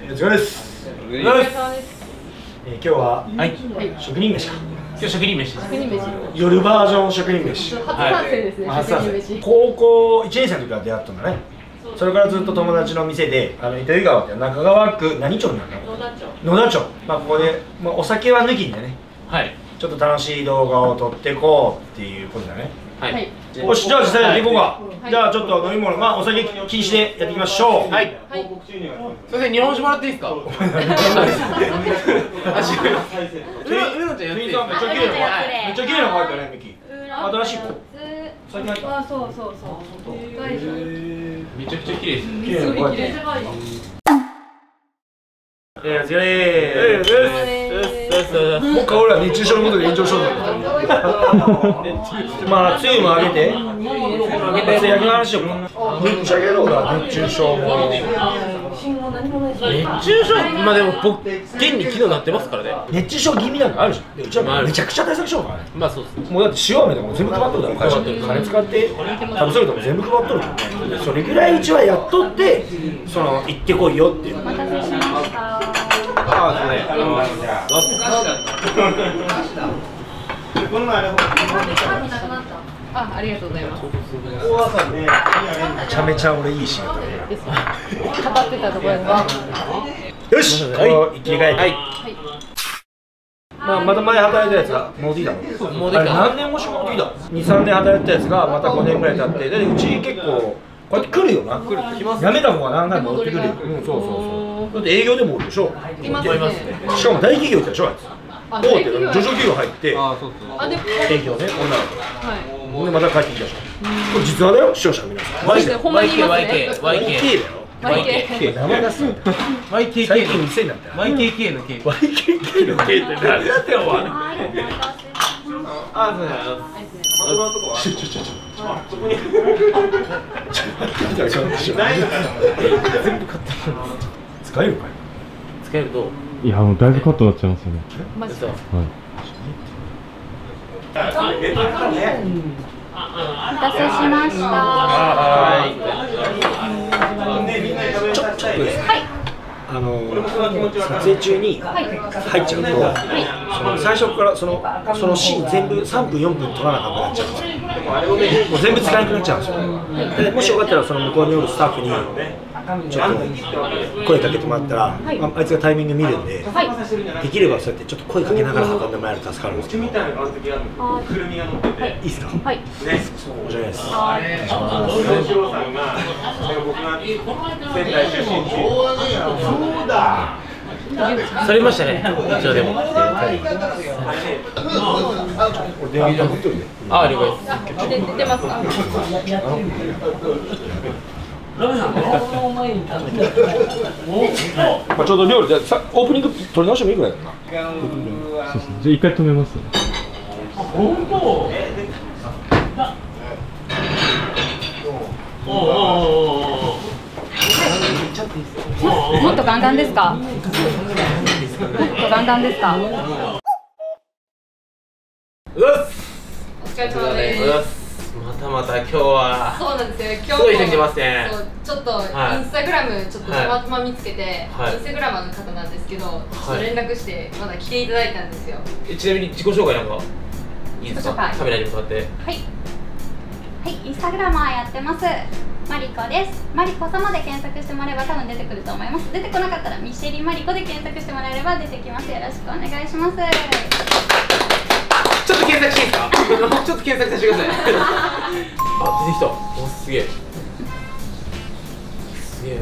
お疲れです。お疲れ様です。今日は職人飯か。 今日職人飯。 夜バージョン職人飯。 初参戦ですね。 初参戦。高校1年生の時から出会ったんだね。それからずっと友達の店で、糸魚川って中川区何町になるの？野田町。まあここで、まあお酒は抜きんでね。はい。ちょっと楽しい動画を撮っていこうっていうことだね。はい。よし、じゃあ実際やっていこうか。じゃあちょっと飲み物、まあお酒禁止でやっていきましょう。はい。すみません、日本酒もらっていいですか？上野ちゃんやってる。めっちゃ綺麗なの入ったね、ミキ。新しい子。最近入った。あ、そうそうそう。めちゃくちゃ綺麗です。綺麗な子入ってる。お疲れー。もう顔ら熱中症のことで延長しようと思った。まあ、つゆもあげて。焼きの話しようか。ぶっちゃけどうだ、熱中症も。 熱中症、まあでも僕、現に昨日なってますからね。 熱中症気味なんかあるじゃん。うちはめちゃくちゃ対策しようからね。 まあそうです。 もうだって塩飴とかも全部配っとるだろ、会社って金使って食べそれとか全部配っとるからね。それぐらいうちはやっとって、その行ってこいよっていう。お待たせしました。ああ、そうね。 あ、ありがとうございます。 めちゃめちゃ俺いい仕事です。語ってたところです。 よし、こう切り替えて。まあまた前働いたやつが戻ってきたの。戻ってきた。何年越し戻ってきた。2、3年働いたやつがまた5年ぐらい経って、でうち結構こうやって来るよな。辞めた子が何回も戻ってくるよ。そうそうそう。だって営業でもおるでしょ。 いますね。 しかも大企業ってでしょあいつ。大手の上場企業入って、営業ね、女の子。でまた帰ってきたでしょ。これ実話だよ、視聴者の皆さん。マジで。 YK だよ。YK 名前出すの。YKK 最近店になった。 YKK の K。 YKK の K って何だってお前。 あ、そうだ。 そこに。使えるかい。 使えると。 いや、もうだいぶカットになっちゃいますよね。 マジで。 はい。 お待たせしました。 はい。ちょっとですね。撮影中に入っちゃうと、最初からそのシーン全部3分4分撮らなかったなっちゃうんですよ。もう全部使えなくなっちゃうんですよ。でもしよかったらその向こうにおるスタッフにちょっと声かけてもらったら、あいつがタイミング見るんで、できればそうやってちょっと声かけながら運んでもらえると助かるんですけど。いいですか？はい。お邪魔です。 されましたね。一応でも。 電源持ってるんで。 あ、了解です。出ますか？ まあちょうど料理でオープニング撮り直してもいいぐらいだな。 そうそう。じゃあ一回止めます。 本当？ もっとガンガンですか？もっとガンガンですか？お疲れ様です。 またまた今日はそうなんですよ。今日すごい人来てますね。 ちょっとインスタグラムちょっとたまたま見つけて、インスタグラマーの方なんですけど、ちょっと連絡してまだ来ていただいたんですよ。 ちなみに自己紹介なんかいいですか？カメラに向かって。はいはい、インスタグラマーやってます。マリコです。マリコ様で検索してもらえば多分出てくると思います。出てこなかったらミシェリマリコで検索してもらえれば出てきます。よろしくお願いします。 ちょっと検索していいですか？ちょっと検索させてください。あ、出てきた。お、すげえ。すげえ。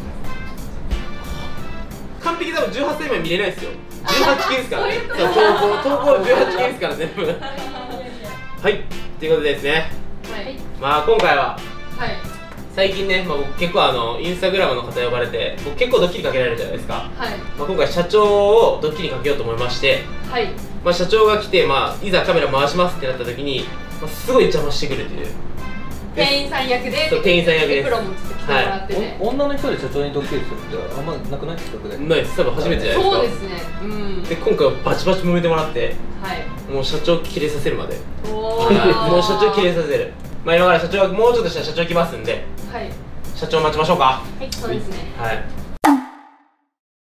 完璧多分18歳まで見れないですよ。18禁ですからね。投稿18禁ですから全部。はい、ということでですね。まあ今回は最近ね、僕結構インスタグラムの方呼ばれて、僕結構ドッキリかけられるじゃないですか。まあ今回社長をドッキリかけようと思いまして、まあ社長が来て、まあいざカメラ回しますってなった時に、すごい邪魔してくるという。 店員さん役で店員さん役でエプロンもちょっと着てもらってね。 女の人で社長にドッキリするってあんまなくない企画で。 ないです。多分初めてじゃないですか。 そうですね。 で今回はバチバチ揉めてもらって、もう社長キレさせるまで。もう社長キレさせる。まあ今から社長もうちょっとしたら社長来ますんで、社長待ちましょうか。 はい、そうですね。 はい。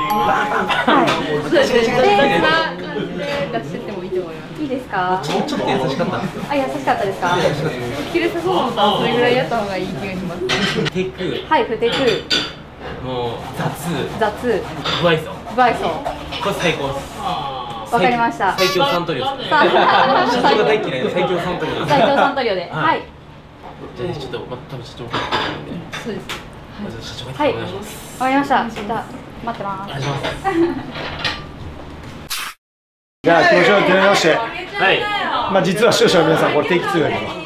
ベースな感じで出してってもいいと思います。 いいですか？ ちょっと優しかったんですよ。 あ、優しかったですか？ キルサソースはそれぐらいやった方がいい気がします。 不テク、 はい、不テク、 もう雑、 雑、 不愛想。 不愛想。 これ最高です。 わかりました。 最強サントリオ。社長が大嫌いな最強サントリオ。 最強サントリオで。はい。 じゃあちょっと多分社長が来てるんで。 そうです。 社長がはい。 お願いします。 わかりました。じゃあ待ってます。 お願いします。 じゃあ、教授を決めまして、 はい。 まあ実は視聴者の皆さん、これテイク2だけど。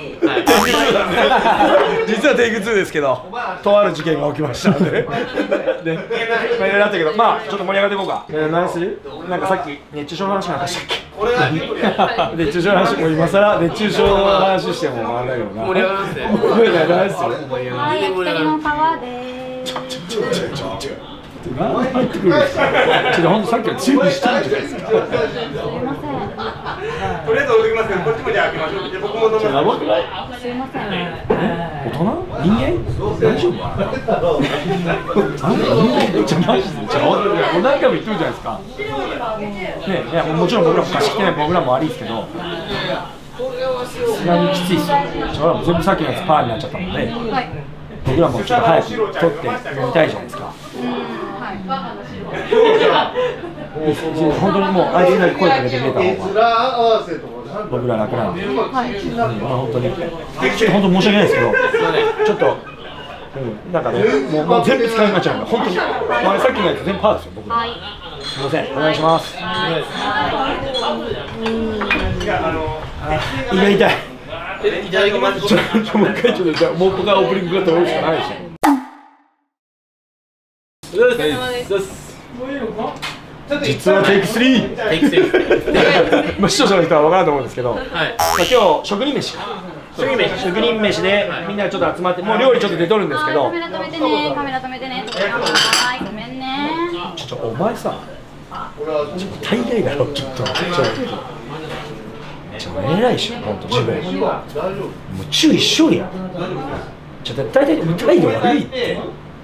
実はテイク2ですけど、とある事件が起きましたので、で、まあいろいろあったけど、まあちょっと盛り上がっていこうか。何する？なんかさっき熱中症の話なんかしたっけ？熱中症の話も今更熱中症の話してもあれだけどな。 盛り上がりますね。 盛り上がりますよ。 はい、焼き鳥の皮でーす。 何入ってくるんですか。ちょっと本当さっきから注意してるじゃないですか。 すいません。 とりあえず置いてきますけど、こっちもじゃあ開けましょう。僕も飲みます。 やばくない？ すいません。 大人？人間？大丈夫？じゃマジで何回も言ってるじゃないですか。ね、いやもちろん僕らも貸し切ってない僕らも悪いですけど、さすがにきついですよ。それは全部さっきのやつパーになっちゃったので、僕らもちょっと早く取って飲みたいじゃないですか。本当にもう相手に声かけてくれた方が僕ら楽なんで、本当に本当申し訳ないですけど、ちょっと、なんかね、もう全部使いになっちゃうんで、本当に、さっきのやつ全部パーですよ、僕ら。すみません、お願いします。胃が痛い。 いただきます。 もう一回ちょっとじゃあもう僕がオープニングが通るしかないでしょ。実はテイク3。 テイク3。 まあ視聴者の人は分からんと思うんですけど、今日職人飯。職人飯でみんなちょっと集まって、もう料理ちょっと出とるんですけど。 カメラ止めてね、カメラ止めてね。はい、ごめんね。 ちょっとお前さ、大概だろちょっと。偉いでしょ、本当自分。もう注意しようや。ちょっと大体態度悪いって。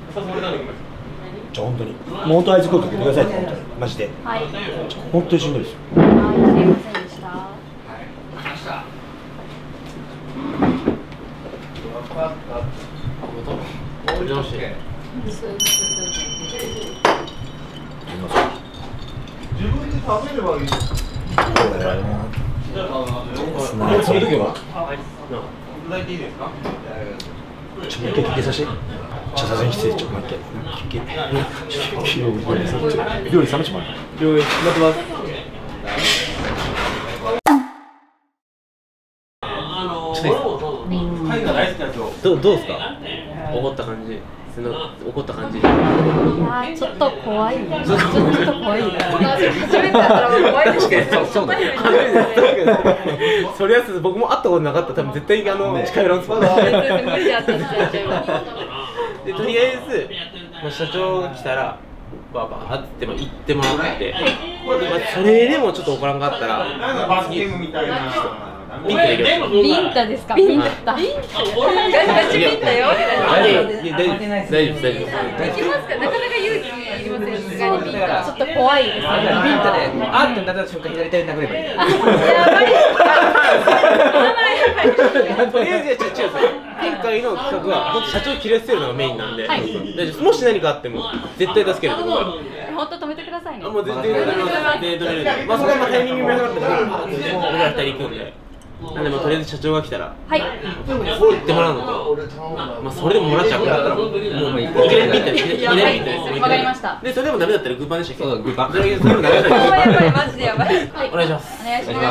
本当に。もう本当あいつ声かけてくださいって本当にマジで。はい。本当にしんどいですよ。 はい、すいませんでした。 自分で食べればいい。 その時は。 いただいていいですか。 ちょっともう一回聞けさせて。ちょっとさすがに失礼、ちょっともう一回。料理冷めちまう。料理待ってます。 どうですか？怒った感じ。怒った感じ。 いやちょっと怖い。ちょっと怖い。 初めてだったら怖いですけど。 そりゃ僕も会ったことなかったら多分絶対近寄らんすもんね。でとりあえず社長が来たらバーって行ってもらって、それでもちょっと怒らんかったら次ビンタできます。 ビンタですか？ビンタ。ガチビンタよ。 大丈夫です。 できますか？なかなか勇気いりません。さすがにビンタ。ちょっと怖いですね。 ビンタであってなった瞬間左手で殴ればいい。 やばい。 とりあえず今回の企画は本当社長を切らせるのがメインなんで、もし何かあっても絶対助けるところ。 本当止めてくださいね。 もう全然止めます。まあそこはタイミング見ながら僕ら2人行くんで。なんでもとりあえず社長が来たら、言ってもらうのと、まあそれでももらっちゃうから、もういきなりピッタです。 わかりました。 でそれでもダメだったらグッパンでしたっけ？ そうグッパン。 それでもダメだったらやばいマジでやばい。 お願いします。 お願いします。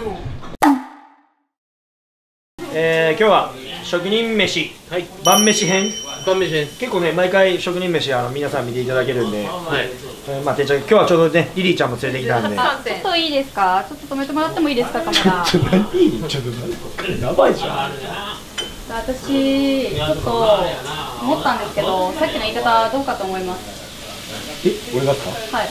今日は職人飯、晩飯編。結構ね毎回職人飯皆さん見ていただけるんで、まあてんちゃん今日はちょうどねリリーちゃんも連れてきたんで。 ちょっといいですか？ちょっと止めてもらってもいいですかカメラ。 ちょっとやばいじゃん。 私ちょっと思ったんですけど、さっきの言い方どうかと思います。 俺がですか？ はい。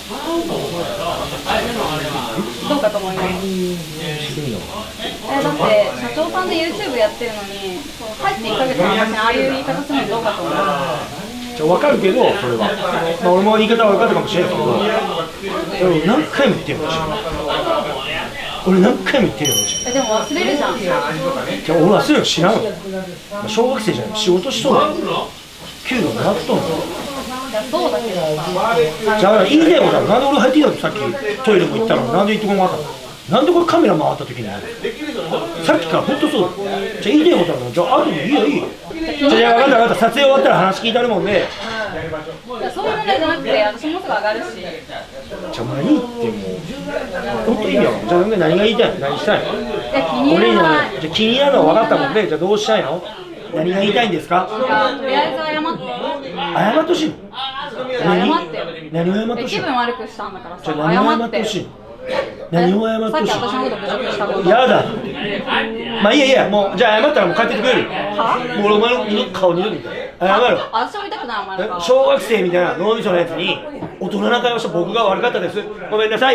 どうかと思います。だって社長さんで YouTube やってるのに、入って1ヶ月の話にああいう言い方するのどうかと思います。 分かるけど、それは、まあ、俺も言い方は分かったかもしれないけど、俺何回も言ってるのし、俺何回も言ってるのし。 でも忘れるじゃん。 じゃあ俺忘れるの知らんの。小学生じゃない、仕事しとんの。給料もらっとんの。 そうだけど。 じゃあ言いたいことは、なんで俺入ってきたのさっきトイレも行ったのに、なんで行ってこなかったの。なんでこれカメラ回った時にさっきから本当そうだ。じゃあ言いたいことあるの。じゃあ後でいいよいいよ。じゃあ分かった撮影終わったら話聞いてあるもんで。 そういう問題じゃなくて、その人が上がるし。 じゃあ何言っても本当にいいよ。じゃあ何が言いたいの。何したいの。俺にはじゃあ気になるのは分かったもんで、じゃあどうしたいの。何が言いたいんですか。 とりあえず謝って。 謝ってほしいの。 謝ってよ。 何を謝ってほしいの。 気分悪くしたんだからさ。 じゃあ何を謝ってほしいの。何を謝ってほしいの。 さっき私のこと侮辱したこと。 やだ。まあいいやいや、もうじゃあ謝ったらもう帰ってってくれる。もう俺お前の顔二度と見たい。謝る。 私は見たくないお前の顔。 小学生みたいな脳みそのやつに大人な会話した僕が悪かったです。ごめんなさい。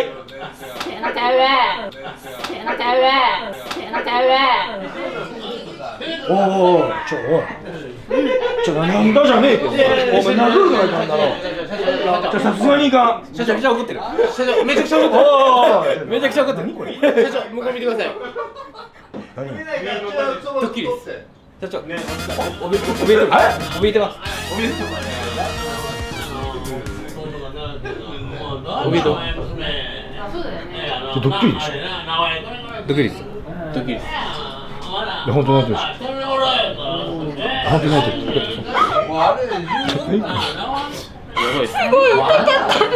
おお、何なんだじゃねえけど、お前殴るからいかんだろ。じゃさすがにいかん。 社長めちゃくちゃ怒ってる。社長めちゃくちゃ怒ってる。めちゃくちゃ怒ってる。これ。社長向こう見てください。 何？ ドッキリです。社長。おびえてます。おびえてます。おびえてます。 ドッキリでしょ。 ドッキリです。ドッキリです。 本当になってるし。本当になってる。 すごい痛かったです。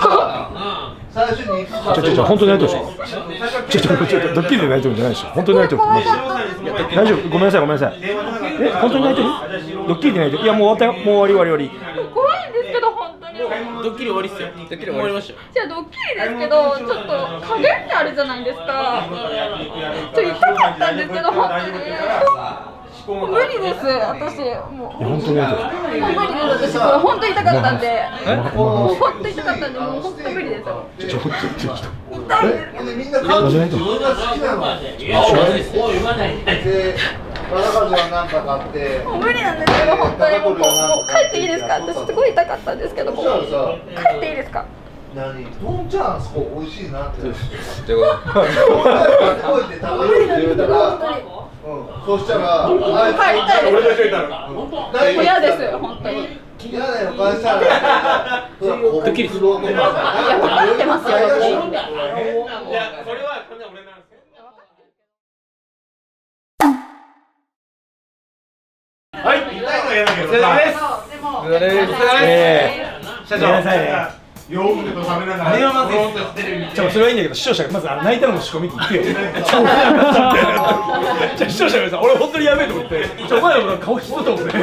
本当に泣いてるでしょ。ドッキリで泣いてるんじゃないでしょ。本当に泣いてる。大丈夫。ごめんなさい。本当に泣いてる？ドッキリで泣いてる。いやもう終わったよ。もう終わり。 怖いんですけど本当に。 ドッキリ終わりっすよ。ドッキリ終わりましたよ。 じゃあドッキリですけどちょっと影ってあるじゃないですか。痛かったんですけど本当に。無理です。私もう。 本当に泣いてる。 無理です。私これ本当に痛かったんで。本当に痛かったんでもう本当無理ですよ。痛いです。 みんな彼女自分が好きなの。 もう無理なんですけど本当にもう帰っていいですか。私すごい痛かったんですけども帰っていいですか。 何？どんちゃんあそこ美味しいなって。 でも。 そうしたら帰りたいです。嫌です本当に。 嫌だよ、返したら。 ドッキリする。 いや分かってますよ。 いや、それは完全に俺なんですよ。 はい。 痛いの嫌だけど。 お疲れ様です。社長。 ヨーグルト食べながら。 それはいいんだけど視聴者がまず泣いたのの仕込みって言ってよ。じゃ視聴者がさ、俺本当にやべえと思って。お前らも顔引きとったもんね。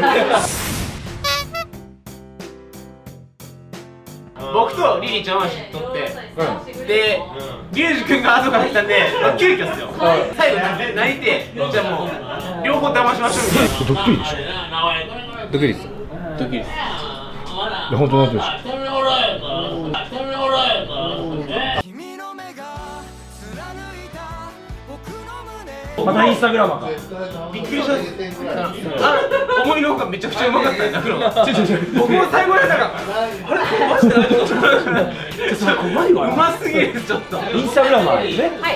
僕とリリーちゃんは知っとって、で、リュウジ君が後から来たんで、急遽ですよ。最後泣いて、じゃあもう両方騙しましょうみたいな。 ドッキリでしょ。 ドッキリです。ドッキリです。 本当になってるし。またインスタグラマーか。 びっくりした。思いのほかめちゃくちゃうまかったんだけど。僕も最後やったから。あれマジでないと思った。怖いわ。うますぎるちょっと。 インスタグラマーですね。 はい。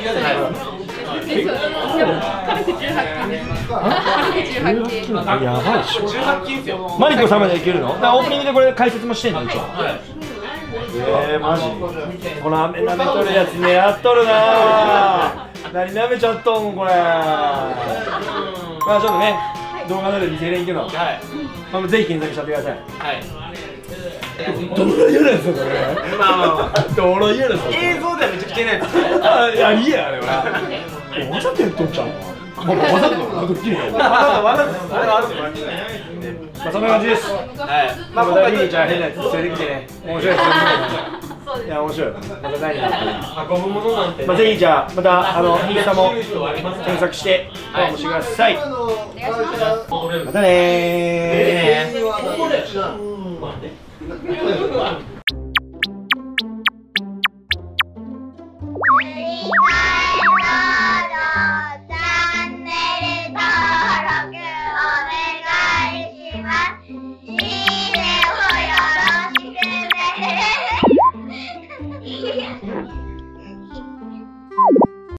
軽く18金です。軽く18金。 やばいっしょ。 18金ですよ。 マリコさんまでいけるの？オープニングでこれ解説もしてんの一応。マジ。この飴舐めとるやつねやっとるな。何舐めちゃっとんこれ。まあちょっとね動画などで見せれんけど、まあぜひ検索しちゃってください。はい。どの嫌なやつだこれ。 まあどの嫌なやつ。 映像ではめちゃくちゃ嫌なやつ。 いやいいやあれは。わざとやっとんちゃう。わざとドッキリだよ。 わざとあれはある。 まあそんな感じです。はい。まあ今回リーちゃん変なやつ連れてきてね。面白いです。いや面白い。また何やって。まあぜひじゃあまたインスタも検索してフォローしてください。またねチャンネル登録お願いします。いいね。 い